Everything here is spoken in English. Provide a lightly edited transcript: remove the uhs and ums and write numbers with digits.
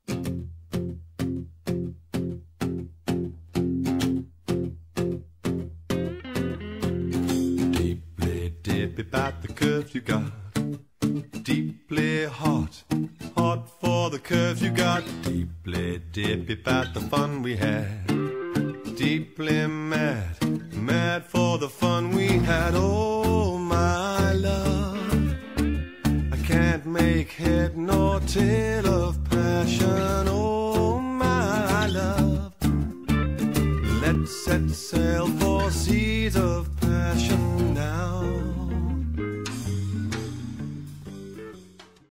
Deeply dip about the curves you got. Deeply hot, hot for the curves you got. Deeply dip about the fun we had. Deeply mad, mad for the fun we had. Oh my love, I can't make head nor tail of passion. Oh my love, let's set sail